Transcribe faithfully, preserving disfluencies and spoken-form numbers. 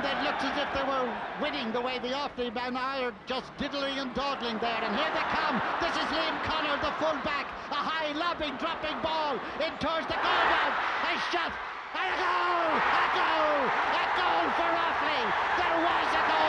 they looked as if they were winning the way the Offaly men are, just diddling and dawdling there. And here they come. This is Liam Connor, the fullback. A high lobbing, dropping ball in towards the goal now. A shot. And a goal! A goal! A goal for Offaly! There was a goal!